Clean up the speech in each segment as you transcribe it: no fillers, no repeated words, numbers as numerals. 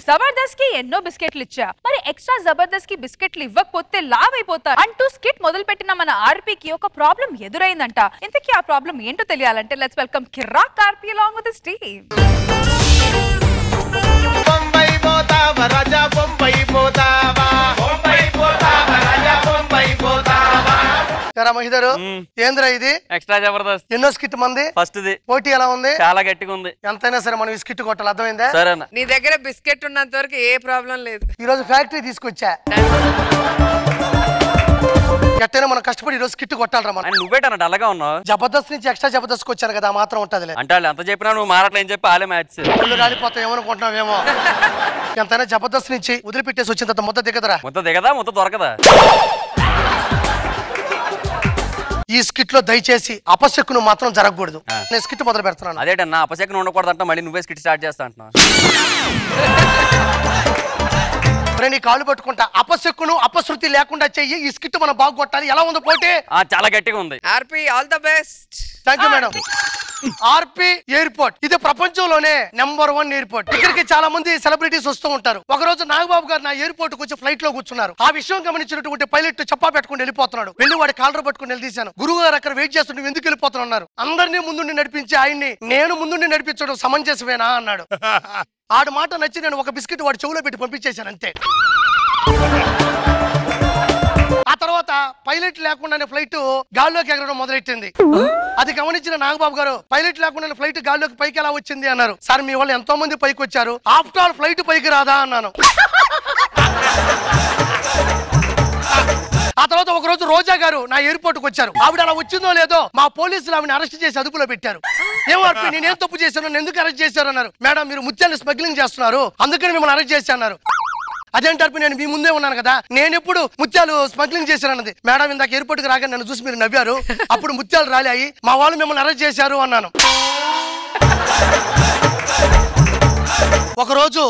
జబర్దస్త్ కి ఎన్నో బిస్కెట్లు ఇచ్చా, మరి ఎక్స్ట్రా జబర్దస్త్ కి బిస్కెట్లు ఇవ్వకపోతే లావ్ అయిపోతా అంటూ స్కిట్ మొదలు పెట్టిన మన ఆర్పీకి ఒక ప్రాబ్లం ఎదురైందంట. ఇంతకీ ఆ ప్రాబ్లం ఏంటో తెలియాలంటే let's welcome Kirrak RP along with his team. Bombay పోతావా రాజా బొంబై పోతావా బొంబై పోతావా రాజా బొంబై పోతావా. కరా మహిదరు ఏంద్రా ఇది ఎక్స్ట్రా జబర్దస్త్ ఎన్నో స్కిట్ మంది ఫస్ట్ ది పోటీ ఎలా ఉంది? చాలా గట్టిగా ఉంది. ఎంతైనా సరే మనం ఈ స్కిట్ కొట్టాలి, అర్థమైందా? సరేనా? నీ దగ్గర బిస్కెట్ ఉన్నంత వరకు ఏ ప్రాబ్లం లేదు. ఈ రోజు ఫ్యాక్టరీ తీసుకొచ్చా, ఎట్టైనా మనం కష్టపడి ఈ రోజు స్కిట్ కొట్టాలరా మనం. నువ్వేటన్నా డల్లగా ఉన్నావు? జబర్దస్త్ నుంచి ఎక్స్ట్రా జబర్దస్త్ వచ్చాను కదా, మాత్రం ఉంటది అంటే వాళ్ళు ఎంత చెప్పినా నువ్వు మారట్లేని చెప్పి ఆలే మ్యాచ్ రాలిపోతావు ఏమనుకుంటున్నావేమో. ఎంతైనా జబర్దస్త్ నుంచి వదిలిపెట్టేసి వచ్చిన తర్వాత ముద్ద దిగదరా. ముద్ద దిగదా, ముద్ద దొరకదా? ఈ స్కిట్ లో దయచేసి అపశకును మాత్రం జరగకూడదు. నేను స్కిట్ మొదలు పెడుతున్నాను. అదేటన్నా అపశకును ఉండకూడదు అంట, మళ్ళీ నువ్వే స్కిట్ స్టార్ట్ చేస్తా అంటున్నా. నీ కాళ్ళు పట్టుకుంటా, అపశకును అపశృతి లేకుండా చెయ్యి. ఈ స్కిట్ మనం బాగా కొట్టాలి. ఎలా ఉందో పోటీ? చాలా గట్టిగా ఉంది. RP all the best. Thank you madam. RP airport ఇది ప్రపంచంలోనే నెంబర్ 1 ఎయిర్పోర్ట్. ఇక్కడికి చాలా మంది సెలబ్రిటీస్ వస్తూ ఉంటారు. ఒక రోజు నాగబాబు గారు నా ఎయిర్పోర్ట్ కు వచ్చి ఫ్లైట్ లో కూర్చున్నారు. ఆ విషయం గమనించినటువంటి పైలట్ చెప్పా పెట్టుకుని వెళ్ళిపోతున్నాడు. వెళ్ళి వాడి కాలర్ పట్టుకుని నిలదీశాను. గురువు గారు అక్కడ వెయిట్ చేస్తుంటే ఎందుకు వెళ్ళిపోతున్నారు? అందరినీ ముందుండి నడిపించి ఆయన్ని నేను ముందుండి నడిపించడం సమంజసమేనా అన్నాడు. ఆడు మాట నచ్చి నేను ఒక బిస్కెట్ వాడి చెవులో పెట్టి పంపించేశాను అంతే. ఆ తర్వాత పైలట్ లేకుండానే ఫ్లైట్ గాల్లోకి ఎగరడం మొదలెట్టింది. అది గమనించిన నాగబాబు గారు పైలట్ లేకుండా ఫ్లైట్ గాల్లోకి పైకి ఎలా వచ్చింది అన్నారు. సార్ మీ వాళ్ళు ఎంతో మంది పైకి వచ్చారు, ఆఫ్టర్ ఆల్ ఫ్లైట్ పైకి రాదా అన్నాను. ఆ తర్వాత ఒక రోజు రోజా గారు నా ఎయిర్పోర్ట్ కు వచ్చారు. ఆవిడ అలా వచ్చిందో లేదో మా పోలీసులు ఆవిడని అరెస్ట్ చేసి అదుపులో పెట్టారు. ఏమో నేనేం తప్పు చేశాను, ఎందుకు అరెస్ట్ చేశారు అన్నారు. మేడం మీరు ముత్యాన్ని స్మగ్లింగ్ చేస్తున్నారు, అందుకని మిమ్మల్ని అరెస్ట్ చేసి అన్నారు. అదేంటారు, నేను మీ ముందే ఉన్నాను కదా, నేను ఎప్పుడు ముత్యాలు స్మగ్లింగ్ చేశానన్నది. మేడం ఇందాక ఎయిర్పోర్ట్ కి రాగా నన్ను చూసి మీరు నవ్వారు, అప్పుడు ముత్యాలు రాలాయి, మా వాళ్ళు మిమ్మల్ని అరెస్ట్ చేశారు అన్నాను. ఒకరోజు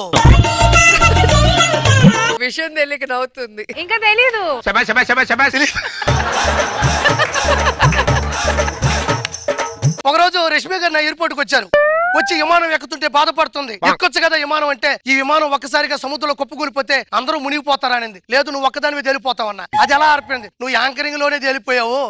విషయం తెలియక నవ్వుతుంది. ఇంకా తెలీదు. ఒకరోజు రష్మి గారు నా ఎయిర్పోర్ట్ కు వచ్చారు. వచ్చి విమానం ఎక్కుతుంటే బాధపడుతుంది. ఎక్కొచ్చు కదా విమానం అంటే, ఈ విమానం ఒక్కసారిగా సముద్రంలో కొప్పుకూలిపోతే అందరూ మునిగిపోతారనింది. లేదు నువ్వు ఒక్కదానివి తేలిపోతావు అన్న. అది ఎలా ఆర్పింది, నువ్వు యాంకరింగ్ లోనే తేలిపోయావు.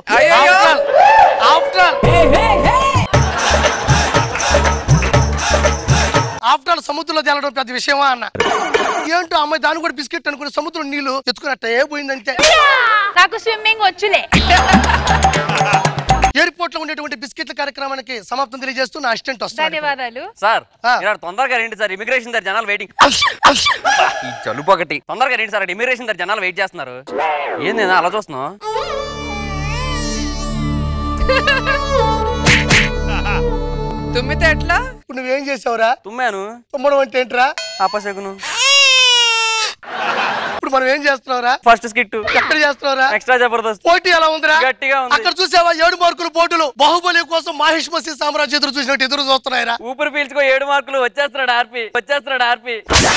ఆఫ్టర్ ఆల్ సముద్రంలో తేలడం పెద్ద విషయమా అన్న. ఏంటో అమ్మాయి దాన్ని కూడా బిస్కెట్ అనుకుని సముద్రం నీళ్లు ఎత్తుకున్నట్టే పోయిందంటే. నాకు స్విమ్మింగ్ వచ్చులే. ఎయిర్పోర్ట్ లో ఉండేటువంటి బిస్కెట్ల కార్యక్రమానికి సమాప్తం తెలియజేస్తూ నా అసిస్టెంట్ వస్తాను. ధన్యవాదాలు సార్. తొందరగా రండి సార్, ఇమిగ్రేషన్ దగ్గర జనాలు వెయిటింగ్. ఈ జలుపు ఒకటి. తొందరగా రండి సార్, ఇమిగ్రేషన్ దగ్గర జనాలు వెయిట్ చేస్తున్నారు. ఏంది అలా చూస్తున్నావు? తుమ్మితే ఎట్లా? ఇప్పుడు నువ్వేం చేసావురా? తుమ్మాను. తుమ్మడం అంటే ఏంట్రా? అపశకును. ఇప్పుడు మనం ఏం చేస్తున్నావురా? First skit. ఎక్కడ చేస్తున్నావురా? ఎక్స్ట్రా జబర్దస్త్. పోటీ ఎలా ఉందిరా? గట్టిగా ఉంది. అక్కడ చూసావా 7 మార్కులు పోటీలు. బాహుబలి కోసం మహేష్ మసీ సామ్రాజ్యం ఎదురు చూసినట్టు ఎదురు చూస్తున్నాయిరా. ఊపిరి పీల్చుకో 7 మార్కులు. వచ్చేస్తున్నాడు ఆర్పీ, వచ్చేస్తున్నాడు ఆర్పీ.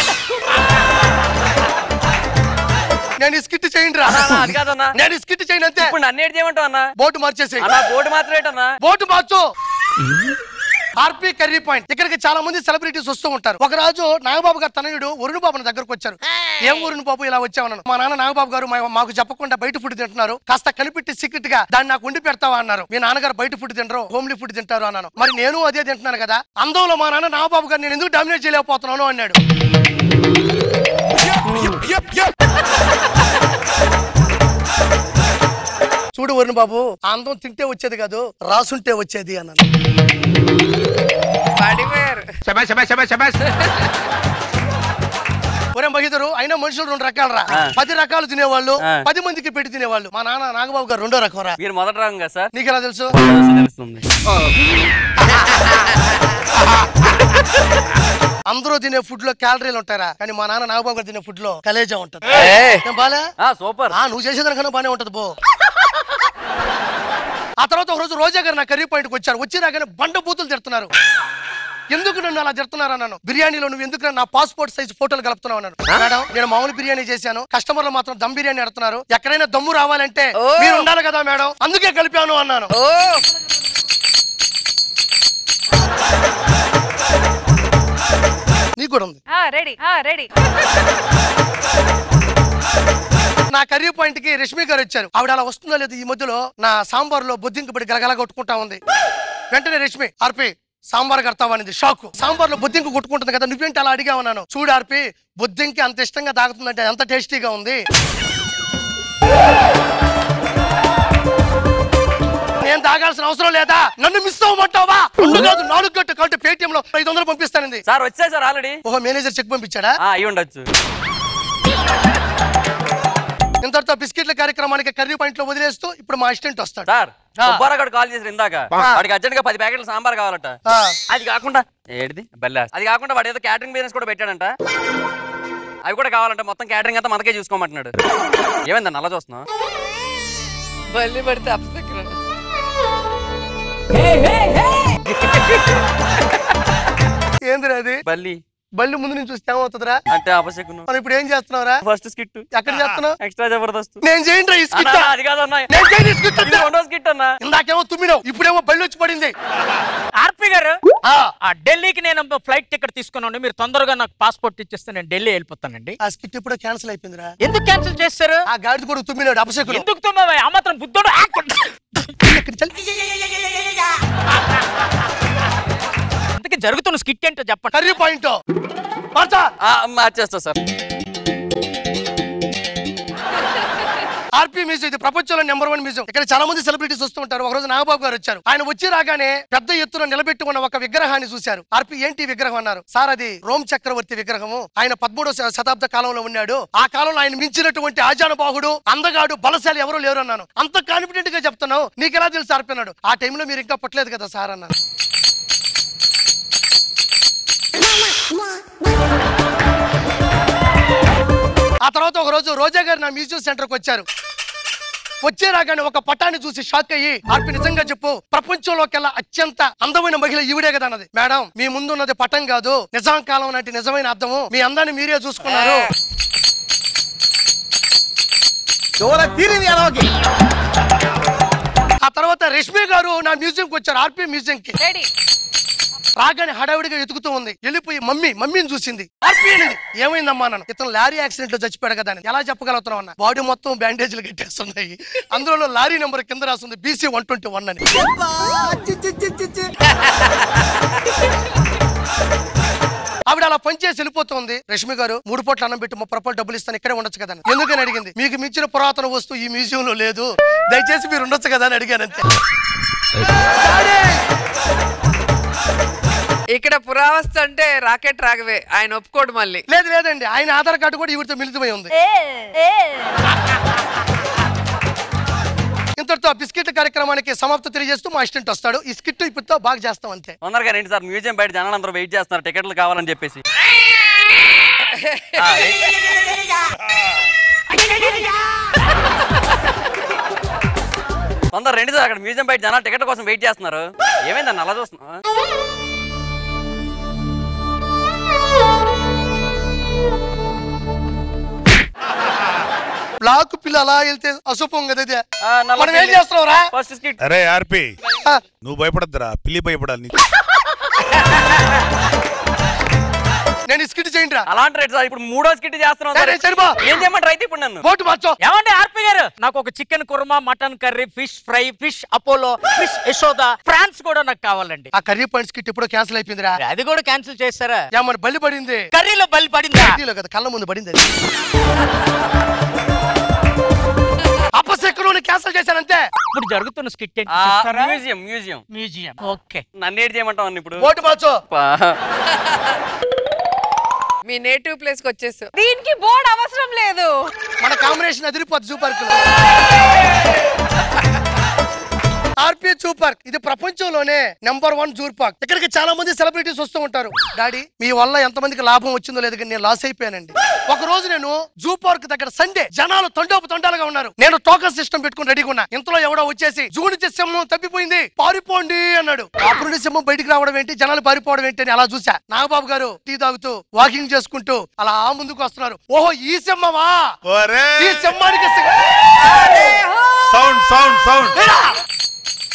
నేను ఈ స్కిట్ చేయండి రా. అది కాదన్నా, నేను ఈ స్కిట్ చేయను అంతే. ఇప్పుడు నన్ను ఏడు చేయమంటావు అన్న? బోటు మార్చేసేయ్. అన్న బోటు మాత్రం ఏంటన్నా? బోటు మార్చు. RP curry point. ఇక్కడికి చాలా మంది సెలబ్రిటీస్ వస్తూ ఉంటారు. ఒక రోజు నాగబాబు గారు తనయుడు వరుణ్ బాబు దగ్గరకు వచ్చారు. ఏం వరుణ్ బాబు ఇలా వచ్చావన్నాను. మా నాన్న నాగబాబు గారు మాకు చెప్పకుండా బయట ఫుడ్ తింటున్నారు, కాస్త కనిపెట్టి సీక్రెట్ గా దాన్ని నాకు వండి పెడతావా అన్నారు. మీ నాన్నగారు బయట ఫుడ్ తింటారు, హోమ్లీ ఫుడ్ తింటారు అన్నాను. మరి నేను అదే తింటున్నాను కదా. అందులో మా నాన్న నాగబాబు గారు నేను ఎందుకు డామినేట్ చేయలేకపోతున్నాను అన్నాడు. చూడు వరుణ్ బాబు, అందం తింటే వచ్చేది కాదు, రాసుంటే వచ్చేది అన్నాను. ఒరే మహిదరు, అయినా మనుషులు 2 రకాలు రా. 10 రకాలు తినేవాళ్ళు, 10 మందికి పెట్టి తినేవాళ్ళు. మా నాన్న నాగబాబు గారు 2వ రకం రా. మీరు మొదటి రకం కదా సార్? నీకెలా తెలుసు? తెలుస్తుంది. అందరూ తినే ఫుడ్ లో క్యాలరీలు ఉంటారా, కానీ మా నాన్న నాగబాబు గారు తినే ఫుడ్ లో కలేజా ఉంటది. బాలే సూపర్. నువ్వు చేసేదానికన్నా బానే ఉంటది బో. ఆ తర్వాత ఒక రోజు రోజా గారు నా కర్రీ పాయింట్ కు వచ్చారు. వచ్చి రాగానే బండ బూతులు తిడుతున్నారు. ఎందుకు నన్ను అలా తిడుతున్నారు అన్నాను. బిర్యానీలో నువ్వు ఎందుకు నా పాస్పోర్ట్ సైజ్ ఫోటోలు కలుపుతున్నావు అన్నాను. మేడం నేను మామూలు బిర్యానీ చేశాను, కస్టమర్లు మాత్రం దమ్ బిర్యానీ అడుగుతున్నారు, ఎక్కడైనా దమ్ము రావాలంటే మీరు ఉండాలి కదా మేడం, అందుకే కలిపాను అన్నాను. మ్యూజిక్ కూడా ఉంది. Ready ready. నా కర్రీ పాయింట్ కి రష్మి గారు వచ్చారు. ఆవిడ అలా వస్తుందో లేదు ఈ మధ్యలో నా సాంబార్ లో బొద్దింక పడి గలగల కొట్టుకుంటా ఉంది. వెంటనే రష్మి ఆర్పి సాంబార్ కడతావనేది షాక్. సాంబార్ లో బొద్దింక కొట్టుకుంటుంది కదా, నువ్వేంటి అలా అడిగా ఉన్నాను. చూడు ఆర్పి, బొద్దింకి అంత ఇష్టంగా తాగుతుందంటే ఎంత టేస్టీగా ఉంది. నేను తాగాల్సిన అవసరం లేదా? నన్ను మిస్ అవ్వమంటావా? 2 కాదు 4 గంటలు కాబట్టి పేటిఎం లో 500 పంపిస్తానండి. సార్ వచ్చాయి సార్ ఆల్రెడీ. ఓహో, మేనేజర్ చెక్ పంపించాడా? అయి ఉండొచ్చు. ఇంతటితో బిస్కెట్ల కార్యక్రమానికి కర్రీ పాయింట్ లో వదిలేస్తూ ఇప్పుడు మా అసిస్టెంట్ వస్తాడు. సార్ సుబ్బారావు కాల్ చేసి ఇందాక వాడికి అర్జెంట్ గా 10 ప్యాకెట్లు సాంబార్ కావాలట. అది కాకుండా ఏడిది బల్లా, అది కాకుండా వాడు ఏదో క్యాటరింగ్ బిజినెస్ కూడా పెట్టాడంట, అవి కూడా కావాలంట. మొత్తం క్యాటరింగ్ అంతా మనకే చూసుకోమంటున్నాడు. ఏమైందా నల్ల చూస్తున్నావు? బల్లి పడితే అప్సెక్రన్. ఏందిరా అది? బల్లి. బల్లి ముందు నుంచి చూస్తే ఏమవుతుందిరా? అంటే అపశకునం. మనం ఇప్పుడు ఏం చేస్తున్నావురా? First skit. ఎక్కడ చేస్తున్నావు? ఎక్స్ట్రా జబర్దస్త్. నేను చేయండి ఈ స్కిట్. అది కాదన్నా, నేను చేయండి ఈ స్కిట్. రెండో స్కిట్ అన్నా. ఇందాకేమో తుమ్మినావు, ఇప్పుడేమో బల్లి వచ్చి పడింది. ఆర్పి గారు, ఢిల్లీకి నేను ఫ్లైట్ టికెట్ తీసుకున్నాను, మీరు తొందరగా నాకు పాస్పోర్ట్ ఇచ్చేస్తే నేను ఢిల్లీ వెళ్ళిపోతానండి. ఆ స్కిట్ ఇప్పుడు క్యాన్సిల్ అయిపోయిందిరా. ఎందుకు క్యాన్సిల్ చేస్తారు? ఆ గాడిద కూడా తుమ్మినాడు, అపశకునం. ఎందుకు తుమ్మావా? ఆ మాత్రం బుద్ధుడు. అందుకే జరుగుతున్న స్కిట్ ఏంటో చెప్పండి. కర్రీ పాయింట్ మార్చేస్తా సార్. ఆర్పీ మ్యూజియం ఇది ప్రపంచంలో నెంబర్ 1 మ్యూజియం. ఇక్కడ చాలా మంది సెలబ్రిటీస్ వస్తూ ఉంటారు. ఒక రోజు నాగబాబు గారు వచ్చారు. ఆయన వచ్చి రాగానే పెద్ద ఎత్తున నిలబెట్టి ఉన్న ఒక విగ్రహాన్ని చూశారు. ఆర్పీ ఏంటి విగ్రహం అన్నారు. సార్ అది రోమ్ చక్రవర్తి విగ్రహము. ఆయన 13వ శతాబ్ద కాలంలో ఉన్నాడు. ఆ కాలంలో ఆయన మించినటువంటి ఆజానుబాహుడు, అందగాడు, బలశాలి ఎవరు లేరు అన్నాను. అంత కాన్ఫిడెంట్ గా చెప్తున్నావు, నీకెలా తెలుసు ఆర్పీ అన్నాడు. ఆ టైంలో మీరు ఇంకా పుట్టలేదు కదా సార్ అన్నారు. ఆ తర్వాత ఒక రోజు రోజా గారు నా మ్యూజియం సెంటర్కి వచ్చారు. వచ్చే రాగానే ఒక పటాన్ని చూసి షాక్ అయ్యి, ఆర్పి నిజంగా చెప్పు, ప్రపంచంలోకెల్లా అత్యంత అందమైన మహిళ ఈవిడే కదా అన్నది. మేడం, మీ ముందున్నది పటం కాదు, నిజాం కాలం నాటి నిజమైన అర్థము. మీ అందాన్ని మీరే చూసుకున్నారు. ఆ తర్వాత రష్మి గారు నా మ్యూజియంకి వచ్చారు, ఆర్పి మ్యూజియంకి. రాగానే హడావిడిగా ఎతుకుతూ ఉంది. వెళ్ళిపోయి మమ్మీని చూసింది. ఆర్పి అనేది ఏమైందమ్మా అన్నాను. ఇతను లారీ యాక్సిడెంట్ లో చచ్చిపోయాడు కదా అని. ఎలా చెప్పగలుగుతున్నావు అన్న. బాడీ మొత్తం బ్యాండేజ్లు కట్టేస్తున్నాయి. అందులో లారీ నెంబర్ కింద రాస్తుంది BC 121 అని. ఆవిడ అలా పనిచేసి వెళ్ళిపోతుంది. రష్మి గారు 3 పూట్ల అన్నం పెట్టి 30 రూపాయలు డబ్బులు ఇస్తాను, ఇక్కడే ఉండొచ్చు కదా అని. ఎందుకని అడిగింది. మీకు మించిన పురాతన వస్తువు ఈ మ్యూజియం లో లేదు, దయచేసి మీరు ఉండొచ్చు కదా అని అడిగాను అంతే. ఇక్కడ పురావస్తు అంటే రాకెట్ రాగవే, ఆయన ఒప్పుకోడు మళ్ళీ. లేదండి, ఆయన ఆధార్ కార్డు కూడా ఈవిడితో మిళితమై ఉంది. ఇంతటితో బిస్కెట్ కార్యక్రమానికి సమాప్తి తెలియజేస్తూ మా అసిస్టెంట్ వస్తాడు. ఈ స్కిట్ ఇప్పుడు బాగా చేస్తాం అంతే. తొందరగా రండి సార్, మ్యూజియం బయట జనాలు అందరూ వెయిట్ చేస్తున్నారు టికెట్లు కావాలని చెప్పేసి. తొందర రండి సార్, అక్కడ మ్యూజియం బయట జనాలు టికెట్ కోసం వెయిట్ చేస్తున్నారు. ఏమైందని అలా చూస్తున్నా? బ్లాక్ పిల్ల అలా వెళ్తే అశుభం కదా. మనం ఏం చేస్తున్నావురా? First skit. అరే ఆర్పి, నువ్వు భయపడద్దురా, పిల్లి భయపడాలి. నేను స్కిట్ చేయండి రా. అలాంటి రేట్ సార్, ఇప్పుడు 3వ స్కిట్ చేస్తున్నాం. ఏం చేయమంటారు అయితే ఇప్పుడు నన్ను? బోటు మార్చో. ఏమండి ఆర్పి గారు, నాకు ఒక chicken korma, mutton curry, fish fry, fish Apollo, fish Yashoda, France కూడా నాకు కావాలండి. ఆ కర్రీ పాయింట్ స్కిట్ ఎప్పుడో క్యాన్సిల్ అయిపోయిందిరా. అది కూడా క్యాన్సిల్ చేస్తారా? ఏమన్నా బలి పడింది? కర్రీలో బలి పడిందా? కర్రీలో కదా, కళ్ళ ముందు పడింది. అపశకునం క్యాన్సిల్ చేశానంతే. ఇప్పుడు జరుగుతున్న స్కిట్ మ్యూజియం. ఓకే, నన్ను ఏడు చేయమంటావు ఇప్పుడు? బోటు మార్చో. మీ నేటివ్ ప్లేస్ కి వచ్చేసావు. దీనికి బోర్డు అవసరం లేదు. మన కాంబినేషన్ అదిరిపోద్ది జూ పార్క్ లో. ఆర్పి జూ పార్క్ ఇది ప్రపంచంలోనే నెంబర్ 1 జూ పార్క్. ఇక్కడికి చాలా మంది సెలబ్రిటీస్ వస్తూ ఉంటారు. డాడీ, మీ వల్ల ఎంతమందికి లాభం వచ్చిందో లేదు, నేను లాస్ అయిపోయానండి. ఒక రోజు నేను జూ పార్క్ దగ్గర సండే, జనాలు తండాలుగా ఉన్నారు. నేను టోకన్ సిస్టమ్ పెట్టుకుని రెడీగా ఉన్నా. ఇంతలో ఎవడో వచ్చేసి జూ నుంచి సింహం తప్పిపోయింది, పారిపోండి అన్నాడు. అప్పుడు నుండి సింహం బయటికి రావడం ఏంటి, జనాలు పారిపోవడం ఏంటి అని అలా చూసా. నాగబాబు గారు టీ తాగుతూ వాకింగ్ చేసుకుంటూ అలా ముందుకు వస్తున్నారు. ఓహో, ఈ సింహమా? ఈ సింహానికి సౌండ్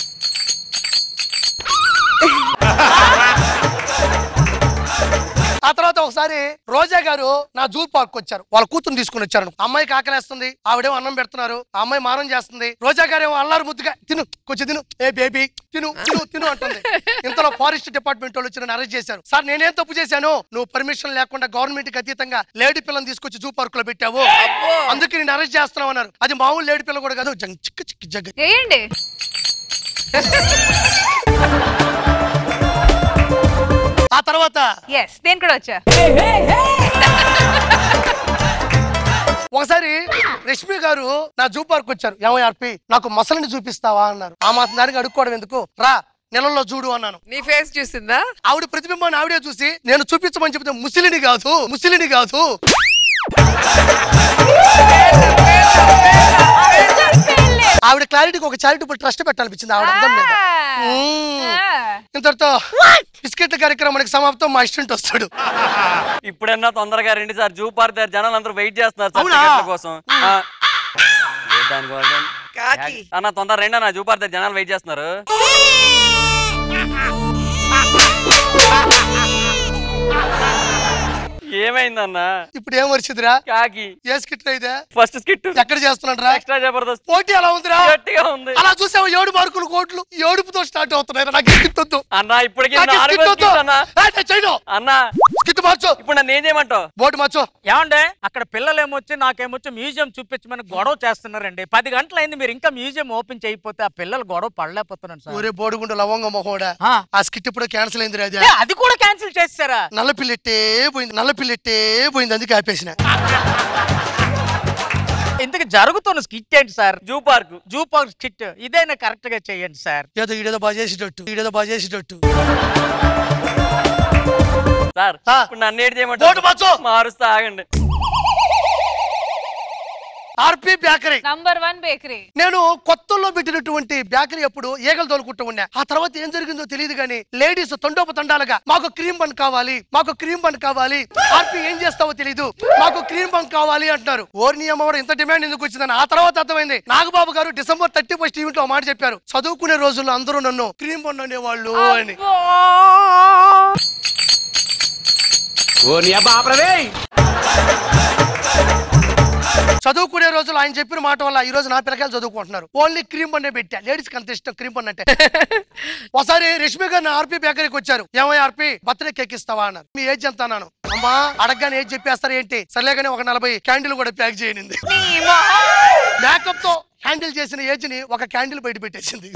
ఆ తర్వాత ఒకసారి రోజా గారు నా జూ పార్క్ వచ్చారు, వాళ్ళ కూతురు తీసుకుని వచ్చారు. అమ్మాయికి ఆకలేస్తుంది, ఆవిడేమో అన్నం పెడుతున్నారు, ఆ అమ్మాయి మారం చేస్తుంది. రోజా గారు ఏమో అల్లారు ముద్దుగా తిను కొంచెం తిను, ఏ బేబీ తిను తిను తిను అంటుంది. ఇంతలో ఫారెస్ట్ డిపార్ట్మెంట్ వాళ్ళు వచ్చి నన్ను అరెస్ట్ చేశారు. సార్ నేనేం తప్పు చేశాను? నువ్వు పర్మిషన్ లేకుండా గవర్నమెంట్ కి అతీతంగా లేడీ పిల్లని తీసుకొచ్చి జూ పార్క్ లో పెట్టావు, అందుకే నేను అరెస్ట్ చేస్తున్నావు అన్నారు. అది మామూలు లేడీ పిల్ల కూడా కాదు, చిక్క చిక్కి జగ్గ. ఆ తర్వాత నేను కూడా వచ్చా. ఒకసారి రష్మి గారు నా జూ పార్క్ వచ్చారు. ఏమయ్యార్పి నాకు మసలిని చూపిస్తావా అన్నారు. ఆ మాత్రం దానికి అడుక్కోవడం ఎందుకు, రా నెలల్లో చూడు అన్నాను. నీ ఫేస్ చూసిందా? ఆవిడ ప్రతిబింబాన్ని ఆవిడే చూసి నేను చూపించమని చెప్తే ముసిలిని కాదు ముసిలిని కాదు ఆవిడ క్లారిటీకి ఒక చారిటబుల్ ట్రస్ట్ పెట్టాలనిపించింది ఆవిడ అందం మీద. ఇంతటితో బిస్కెట్ల కార్యక్రమానికి సమాప్తం. మా అసిస్టెంట్ వస్తాడు. ఇప్పుడన్నా తొందరగా రండి సార్, జూ పార్క్ దగ్గర జనాలు అందరూ వెయిట్ చేస్తున్నారు సార్ టికెట్ల కోసం. అన్న తొందర రండి అన్న, జూ పార్క్ దగ్గర జనాలు వెయిట్ చేస్తున్నారు. ఏమైందన్నా? ఇప్పుడు ఏం వచ్చిందిరా? కాకి. ఏ స్కిట్ అయితే ఫస్ట్ స్కిట్ ఎక్కడ చేస్తున్నాడు? ఎక్స్ట్రా జబర్దస్త్. పోటీ ఎలా ఉందిరా? గట్టిగా ఉంది. అలా చూసావు 7 మార్కులు కోట్లు ఏడుపుతో స్టార్ట్ అవుతున్నాయి. నాకు స్కిట్ అన్నా ఇప్పటికి అన్న స్కిట్ మార్చు. ఇప్పుడు నన్ను ఏం చేయమంటావు? బోర్డు మార్చు. ఏమండే అక్కడ పిల్లలేమొచ్చి నాకేమొచ్చి మ్యూజియం చూపించమని గొడవ చేస్తున్నారండి. 10 గంటలైంది, మీరు ఇంకా మ్యూజియం ఓపెన్ చేయకపోతే ఆ పిల్లలు గొడవ పడలేకపోతున్నాను సార్. ఊరే బోడుగుండు లవంగ మొహోడా, ఆ స్కిట్ ఇప్పుడు క్యాన్సిల్ అయింది రాజా. అది కూడా క్యాన్సిల్ చేస్తారా? నల్ల పిల్లెట్టే పోయింది అందుకే ఆపేసిన. ఇంతకు జరుగుతున్న స్కిట్ ఏంటి సార్? జూ పార్క్ స్కిట్ ఇదైనా కరెక్ట్ గా చేయండి సార్. ఈడేదో బాగా చేసేటట్టు సార్ ఇప్పుడు నన్ను ఏడు చేయమంటారు? మారుస్తా ఆగండి. RP bakery number 1 bakery. నేను కొత్తలో పెట్టినటువంటి బేకరీ అప్పుడు ఈగలు తోలుకుంటూ ఉన్నా. ఆ తర్వాత ఏం జరిగిందో తెలియదు కానీ లేడీస్ తండోపతండాలుగా మాకు క్రీమ్ బన్ కావాలి, మాకు క్రీమ్ బన్ కావాలి. ఆర్పి ఏం చేస్తావో తెలీదు, మాకు క్రీమ్ బన్ కావాలి అంటున్నారు. ఓర్ని అమ్మవారు ఇంత డిమాండ్ ఎందుకు వచ్చిందని ఆ తర్వాత అర్థమైంది. నాగబాబు గారు December 31st ఈవెంట్ లో మాట చెప్పారు, చదువుకునే రోజుల్లో అందరూ నన్ను క్రీమ్ బన్ అనేవాళ్ళు అని. చదువుకునే రోజులు ఆయన చెప్పిన మాట వల్ల ఈ రోజు నా పిల్లకాయలు చదువుకుంటున్నారు. ఓన్లీ క్రీమ్ బన్నే పెట్టా, లేడీస్ కి అంత ఇష్టం క్రీమ్ బన్ అంటే. ఒకసారి రష్మి గారు ఆర్పి బేకరీకి వచ్చారు. ఏమై ఆర్పి బర్త్డే కేక్ ఇస్తావా అన్నారు. మీ ఏజ్ ఎంత అన్నాను. అమ్మా అడగగానే ఏజ్ చెప్పేస్తారు ఏంటి, సర్లేగానే ఒక 40 క్యాండిల్ కూడా ప్యాక్ చేయనింది. మేకప్ తో హ్యాండిల్ చేసిన ఏజ్ ని ఒక క్యాండిల్ బయట పెట్టేసింది.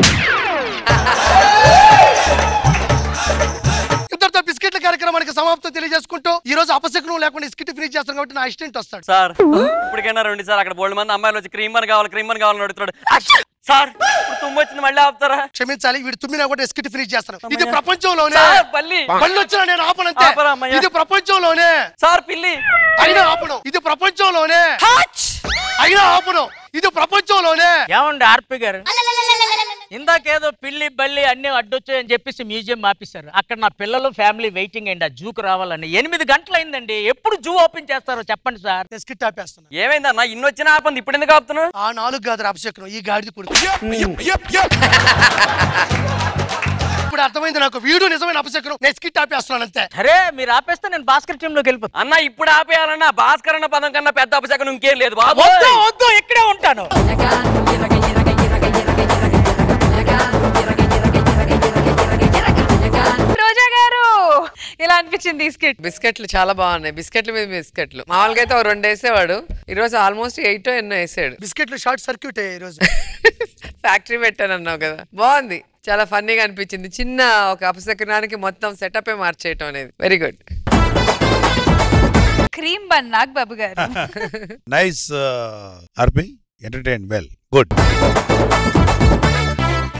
ఇంతటితో బిస్కెట్ల కార్యక్రమానికి సమాప్తం తెలియజేసుకుంటూ ఈ రోజు అపశకునం లేకుండా స్కిట్ ఫినిష్ చేస్తాను కాబట్టి నా అసిస్టెంట్ వస్తాడు. సార్ ఇప్పటికైనా రండి సార్, అక్కడ బోల్డ్ మంది అమ్మాయిలు వచ్చి క్రీమ్ బన్ కావాలని అడుగుతున్నాడు సార్. ఇప్పుడు తుమ్ము వచ్చింది, మళ్ళీ ఆపుతారా? క్షమించాలి, వీడు తుమ్మినా కూడా స్కిట్ ఫినిష్ చేస్తాను. ఇది ప్రపంచంలోనే బళ్ళు వచ్చినా నేను ఆపనంతే. ఇది ప్రపంచంలోనే సార్ పిల్లి అయినా ఆపను. ఇది ప్రపంచంలోనే అయినా ఆపను. ఇది ప్రపంచంలోనే. ఏమండి ఆర్పి గారు, ఇందాకేదో పిల్లి బల్లి అన్ని అడ్డొచ్చాయని చెప్పేసి మ్యూజియం ఆపిస్తారు. అక్కడ నా పిల్లలు ఫ్యామిలీ వెయిటింగ్ అండి ఆ జూకు రావాలని. 8 గంటలు అయిందండి. ఎప్పుడు జూ ఓపెన్ చేస్తారో చెప్పండి సార్. స్కిట్ ఆపేస్తున్నా. ఏమైందన్నా ఇన్ని వచ్చినా ఆపంది, ఇప్పుడు ఎందుకు ఆపుతున్నావు? ఆ 4 కాదు అపశకునం, ఈ గాడిది కూడా. ఇప్పుడు అర్థమైంది నాకు, వీడు నిజమైన అపశకునం. నేను స్కిట్ ఆపేస్తున్నాను అంతే. సరే మీరు ఆపేస్తే నేను భాస్కర్ టీమ్ లోకి వెళ్ళిపోతాను. అన్న ఇప్పుడు ఆపేయాలన్నా భాస్కర్ అన్న పదం కన్నా పెద్ద అపశకునం ఇంకేం లేదు. వద్దు ఇక్కడే ఉంటాను. రోజా గారు ఇలా అనిపించింది ఈ స్కిట్? బిస్కెట్లు చాలా బాగున్నాయి. బిస్కెట్ల మీద బిస్కెట్లు మామూలుగా అయితే 2 వేసేవాడు, ఈ రోజు ఆల్మోస్ట్ 8 ఎన్నో వేసాడు. బిస్కెట్లు షార్ట్ సర్క్యూట్ అయ్యాయి ఈ రోజు. ఫ్యాక్టరీ పెట్టాను అన్నావు కదా, బాగుంది, చాలా ఫన్నీగా అనిపించింది. చిన్న ఒక అపశకునానికి మొత్తం సెటప్ మార్చేయటం అనేది very good. Cream bun Nag Babu గారు. Nice RP, entertain well, good.